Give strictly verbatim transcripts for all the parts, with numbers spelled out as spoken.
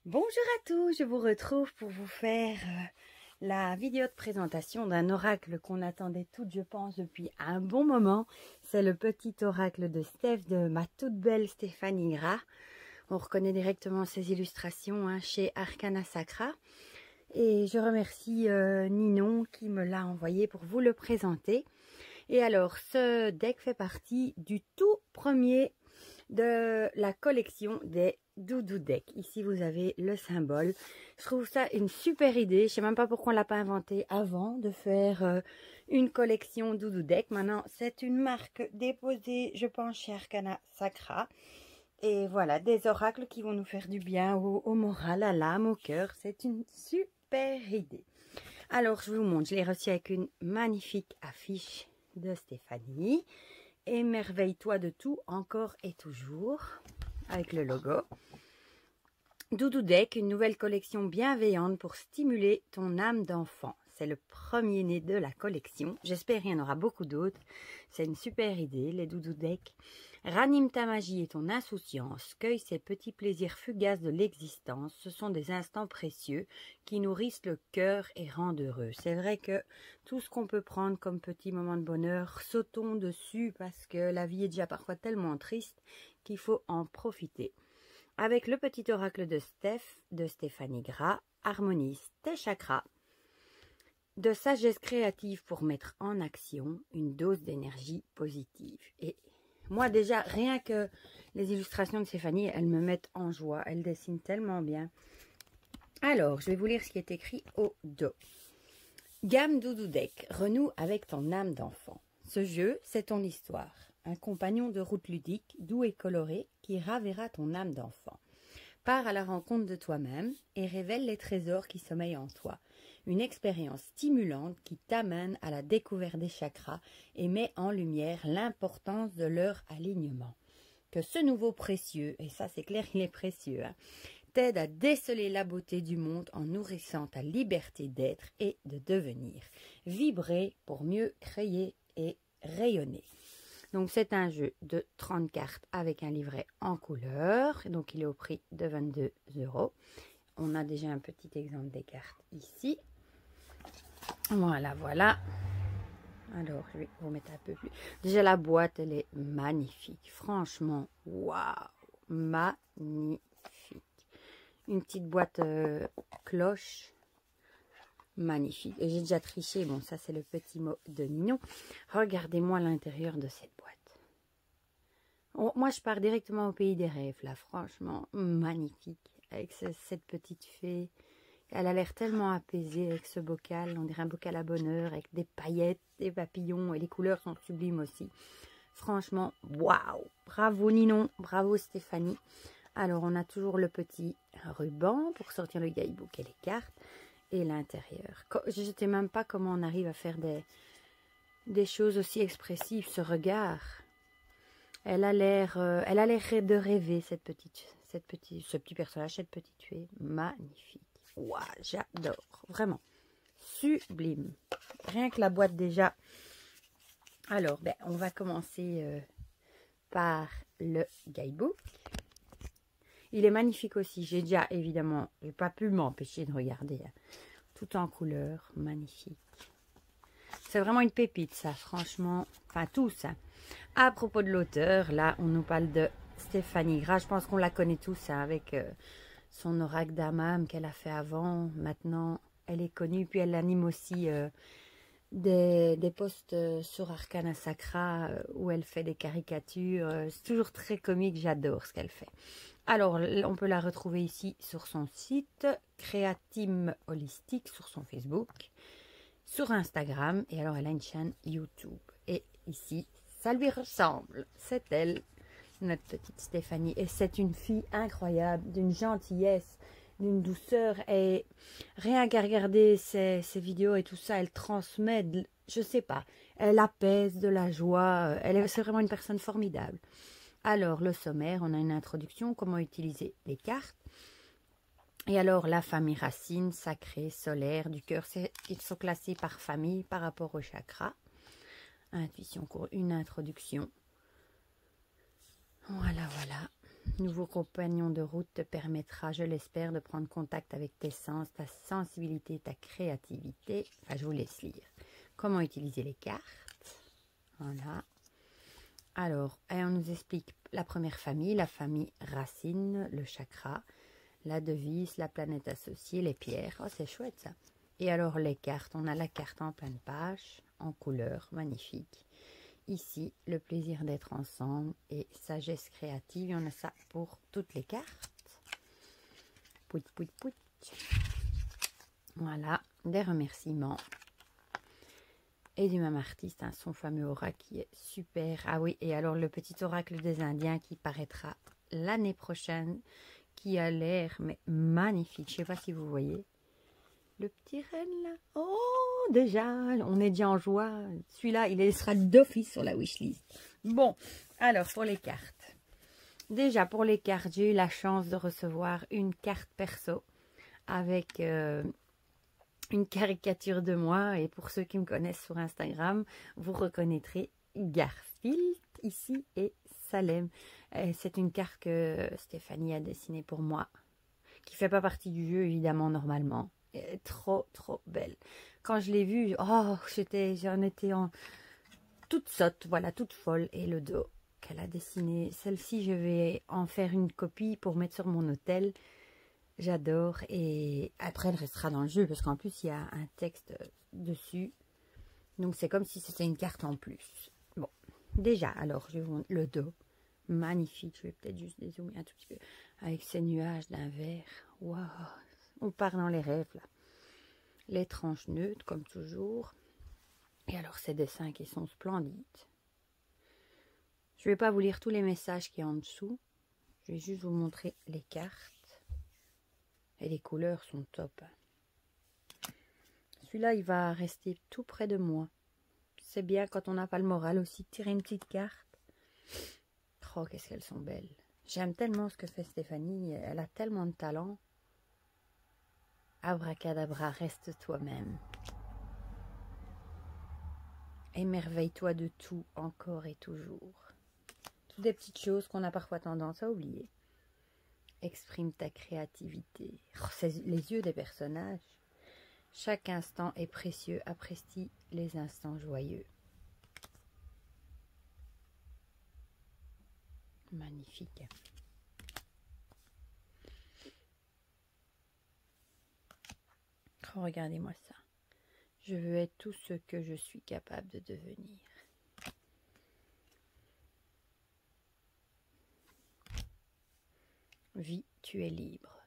Bonjour à tous, je vous retrouve pour vous faire euh, la vidéo de présentation d'un oracle qu'on attendait toutes, je pense, depuis un bon moment. C'est le petit oracle de Steph, de ma toute belle Stéphanie Gras. On reconnaît directement ses illustrations hein, chez Arcana Sacra. Et je remercie euh, Ninon qui me l'a envoyé pour vous le présenter. Et alors, ce deck fait partie du tout premier de la collection des Doudou Deck. Ici, vous avez le symbole. Je trouve ça une super idée. Je ne sais même pas pourquoi on ne l'a pas inventé avant de faire euh, une collection Doudou Deck. Maintenant, c'est une marque déposée, je pense, chez Arcana Sacra. Et voilà, des oracles qui vont nous faire du bien au, au moral, à l'âme, au cœur. C'est une super idée. Alors, je vous montre. Je l'ai reçu avec une magnifique affiche de Stéphanie. Émerveille-toi de tout, encore et toujours, avec le logo. Doudou Deck, une nouvelle collection bienveillante pour stimuler ton âme d'enfant. C'est le premier né de la collection. J'espère qu'il y en aura beaucoup d'autres. C'est une super idée, les Doudou Deck. Ranime ta magie et ton insouciance. Cueille ces petits plaisirs fugaces de l'existence. Ce sont des instants précieux qui nourrissent le cœur et rendent heureux. C'est vrai que tout ce qu'on peut prendre comme petit moment de bonheur, sautons dessus parce que la vie est déjà parfois tellement triste qu'il faut en profiter. Avec le petit oracle de Steph, de Stéphanie Gras, harmonise tes chakras. De sagesse créative pour mettre en action une dose d'énergie positive. Et moi déjà, rien que les illustrations de Stéphanie, elles me mettent en joie. Elles dessinent tellement bien. Alors, je vais vous lire ce qui est écrit au dos. Gamme Doudou Deck, renoue avec ton âme d'enfant. Ce jeu, c'est ton histoire. Un compagnon de route ludique, doux et coloré, qui ravira ton âme d'enfant. Pars à la rencontre de toi-même et révèle les trésors qui sommeillent en toi. Une expérience stimulante qui t'amène à la découverte des chakras et met en lumière l'importance de leur alignement. Que ce nouveau précieux, et ça c'est clair qu'il est précieux, hein, t'aide à déceler la beauté du monde en nourrissant ta liberté d'être et de devenir. Vibrer pour mieux créer et rayonner. Donc c'est un jeu de trente cartes avec un livret en couleur. Donc il est au prix de vingt-deux euros. On a déjà un petit exemple des cartes ici. Voilà, voilà. Alors je vais vous mettre un peu plus. Déjà la boîte, elle est magnifique. Franchement, waouh, magnifique. Une petite boîte euh, cloche. Magnifique. J'ai déjà triché. Bon, ça c'est le petit mot de Ninon. Regardez-moi l'intérieur de cette boîte. Oh, moi, je pars directement au pays des rêves, là. Franchement, magnifique. Avec ce, cette petite fée. Elle a l'air tellement apaisée avec ce bocal. On dirait un bocal à bonheur avec des paillettes, des papillons. Et les couleurs sont sublimes aussi. Franchement, waouh. Bravo Ninon. Bravo Stéphanie. Alors, on a toujours le petit ruban pour sortir le guidebook et les cartes. Et l'intérieur. Je ne sais même pas comment on arrive à faire des, des choses aussi expressives. Ce regard, elle a l'air, euh, elle a l'air de rêver cette petite, cette petite, ce petit personnage, cette petite fée, magnifique. Waouh, j'adore, vraiment sublime. Rien que la boîte déjà. Alors, ben, on va commencer euh, par le guidebook. Il est magnifique aussi. J'ai déjà, évidemment, j'ai pas pu m'empêcher de regarder. Hein. Tout en couleur, magnifique. C'est vraiment une pépite, ça, franchement. Enfin, tout ça. À propos de l'auteur, là, on nous parle de Stéphanie Gras. Je pense qu'on la connaît tous, hein, avec euh, son oracle d'Amam qu'elle a fait avant. Maintenant, elle est connue. Puis, elle anime aussi euh, des, des posts euh, sur Arcana Sacra euh, où elle fait des caricatures. Euh, C'est toujours très comique. J'adore ce qu'elle fait. Alors, on peut la retrouver ici sur son site, Créatime Holistique, sur son Facebook, sur Instagram, et alors elle a une chaîne YouTube. Et ici, ça lui ressemble, c'est elle, notre petite Stéphanie. Et c'est une fille incroyable, d'une gentillesse, d'une douceur, et rien qu'à regarder ses, ses vidéos et tout ça, elle transmet, de, je sais pas, elle apaise de la joie, elle est, c'est vraiment une personne formidable. Alors, le sommaire, on a une introduction, comment utiliser les cartes. Et alors, la famille racine, sacrée, solaire, du cœur, ils sont classés par famille par rapport au chakra. Intuition, une introduction. Voilà, voilà. nouveau compagnon de route te permettra, je l'espère, de prendre contact avec tes sens, ta sensibilité, ta créativité. Enfin, je vous laisse lire. Comment utiliser les cartes. Voilà. Alors, on nous explique la première famille, la famille racine, le chakra, la devise, la planète associée, les pierres. Oh, c'est chouette ça. Et alors, les cartes. On a la carte en pleine page, en couleur, magnifique. Ici, le plaisir d'être ensemble et sagesse créative. Il y en a ça pour toutes les cartes. Pouit, pouit, pouit. Voilà, des remerciements. Et du même artiste, hein, son fameux oracle qui est super. Ah oui, et alors le petit oracle des Indiens qui paraîtra l'année prochaine, qui a l'air mais magnifique. Je ne sais pas si vous voyez. Le petit renne là. Oh, déjà, on est déjà en joie. Celui-là, il sera d'office sur la wishlist. Bon, alors pour les cartes. Déjà, pour les cartes, j'ai eu la chance de recevoir une carte perso avec euh, une caricature de moi. Et pour ceux qui me connaissent sur Instagram, vous reconnaîtrez Garfield ici et Salem. C'est une carte que Stéphanie a dessinée pour moi, qui ne fait pas partie du jeu, évidemment, normalement. Elle est trop, trop belle. Quand je l'ai vue, oh, j'étais, j'en étais en toute sotte, voilà, toute folle. Et le dos qu'elle a dessiné, celle-ci, je vais en faire une copie pour mettre sur mon hôtel. J'adore. Et après, elle restera dans le jeu, parce qu'en plus, il y a un texte dessus. Donc, c'est comme si c'était une carte en plus. Bon, déjà, alors, je vais vous montrer le dos. Magnifique. Je vais peut-être juste dézoomer un tout petit peu. Avec ces nuages d'un vert. Waouh! On part dans les rêves, là. Les tranches neutres, comme toujours. Et alors, ces dessins qui sont splendides. Je ne vais pas vous lire tous les messages qui sont en dessous. Je vais juste vous montrer les cartes. Et les couleurs sont top. Celui-là, il va rester tout près de moi. C'est bien quand on n'a pas le moral aussi de tirer une petite carte. Oh, qu'est-ce qu'elles sont belles. J'aime tellement ce que fait Stéphanie. Elle a tellement de talent. Abracadabra, reste toi-même. Émerveille-toi de tout, encore et toujours. Toutes des petites choses qu'on a parfois tendance à oublier. Exprime ta créativité. Oh, c'est les yeux des personnages. Chaque instant est précieux. Apprécie les instants joyeux. Magnifique. Oh, regardez-moi ça. Je veux être tout ce que je suis capable de devenir. Vis, tu es libre.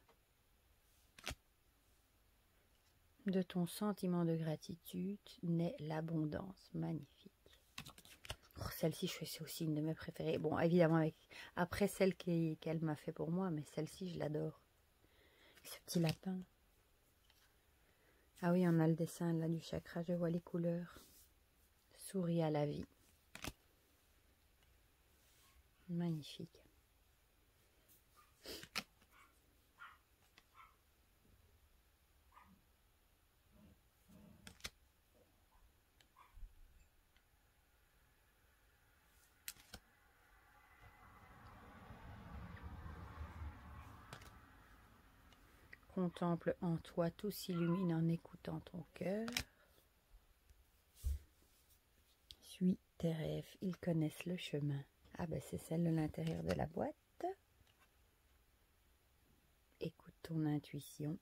De ton sentiment de gratitude naît l'abondance. Magnifique. Oh, celle-ci, je c'est aussi une de mes préférées. Bon, évidemment, avec, après celle qu'elle m'a fait pour moi, mais celle-ci, je l'adore. Ce petit lapin. Ah oui, on a le dessin là du chakra, je vois les couleurs. Souris à la vie. Magnifique. Contemple en toi, tout s'illumine en écoutant ton cœur. Suis tes rêves, ils connaissent le chemin. Ah ben c'est celle de l'intérieur de la boîte. Écoute ton intuition.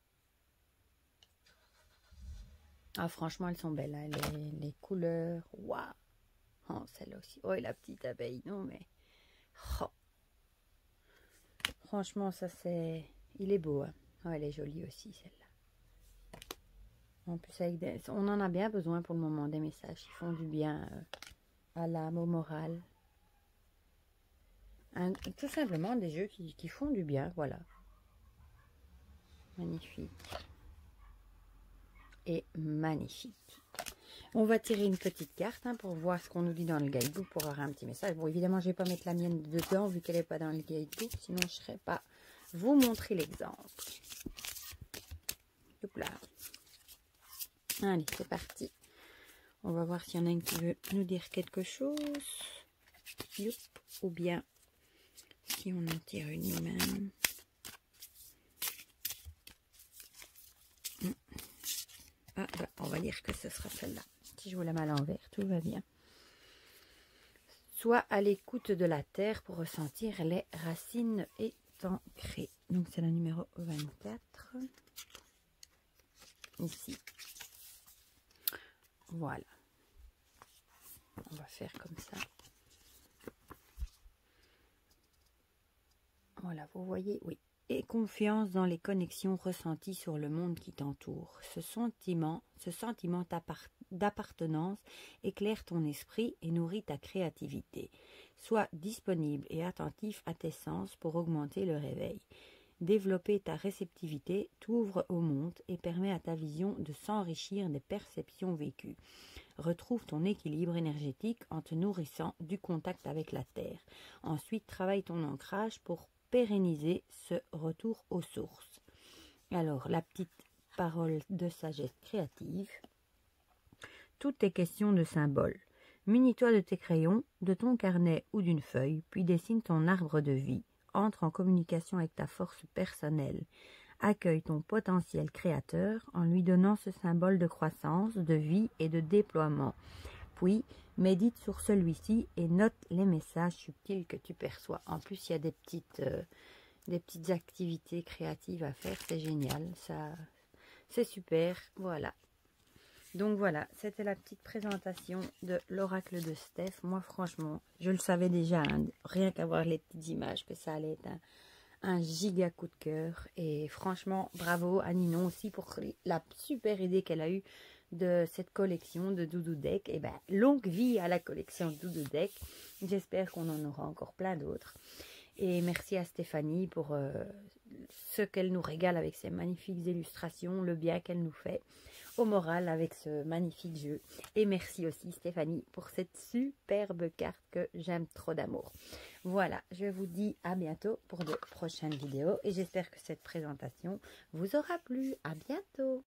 Ah franchement elles sont belles, hein, les, les couleurs. Waouh! Oh celle-là aussi. Oh et la petite abeille, non mais... Oh. Franchement ça c'est... Il est beau, hein. Oh, elle est jolie aussi celle-là. En plus avec des... on en a bien besoin pour le moment, des messages qui font du bien euh, à l'âme, au moral. Un, tout simplement des jeux qui, qui font du bien, voilà. Magnifique. Et magnifique. On va tirer une petite carte hein, pour voir ce qu'on nous dit dans le guidebook, pour avoir un petit message. Bon, évidemment, je ne vais pas mettre la mienne dedans vu qu'elle n'est pas dans le guidebook, sinon je ne serais pas vous montrer l'exemple. Hop là. Allez, c'est parti. On va voir s'il y en a une qui veut nous dire quelque chose. Youp. Ou bien Si on en tire une nous-mêmes. Ah, bah, on va dire que ce sera celle-là. Si je vous la mets à l'envers, tout va bien. Sois à l'écoute de la terre pour ressentir les racines étancrées. Donc c'est la numéro vingt-quatre. Ici. Voilà. On va faire comme ça. Voilà, vous voyez, oui. Et confiance dans les connexions ressenties sur le monde qui t'entoure. Ce sentiment, ce sentiment d'appartenance éclaire ton esprit et nourrit ta créativité. Sois disponible et attentif à tes sens pour augmenter le réveil. Développer ta réceptivité t'ouvre au monde et permet à ta vision de s'enrichir des perceptions vécues. Retrouve ton équilibre énergétique en te nourrissant du contact avec la terre. Ensuite, travaille ton ancrage pour pérenniser ce retour aux sources. Alors, la petite parole de sagesse créative. Tout est question de symboles. Munis-toi de tes crayons, de ton carnet ou d'une feuille, puis dessine ton arbre de vie. Entre en communication avec ta force personnelle. Accueille ton potentiel créateur en lui donnant ce symbole de croissance, de vie et de déploiement. Puis, médite sur celui-ci et note les messages subtils que tu perçois. En plus, il y a des petites, euh, des petites activités créatives à faire. C'est génial. Ça, c'est super. Voilà. Donc voilà, c'était la petite présentation de l'oracle de Steph. Moi, franchement, je le savais déjà, hein, rien qu'à voir les petites images, que ça allait être un, un giga coup de cœur. Et franchement, bravo à Ninon aussi pour la super idée qu'elle a eue de cette collection de Doudou Deck. Et ben, longue vie à la collection Doudou Deck. J'espère qu'on en aura encore plein d'autres. Et merci à Stéphanie pour euh, ce qu'elle nous régale avec ses magnifiques illustrations, le bien qu'elle nous fait au moral avec ce magnifique jeu. Et merci aussi Stéphanie pour cette superbe carte que j'aime trop d'amour. Voilà, je vous dis à bientôt pour de prochaines vidéos et j'espère que cette présentation vous aura plu. À bientôt.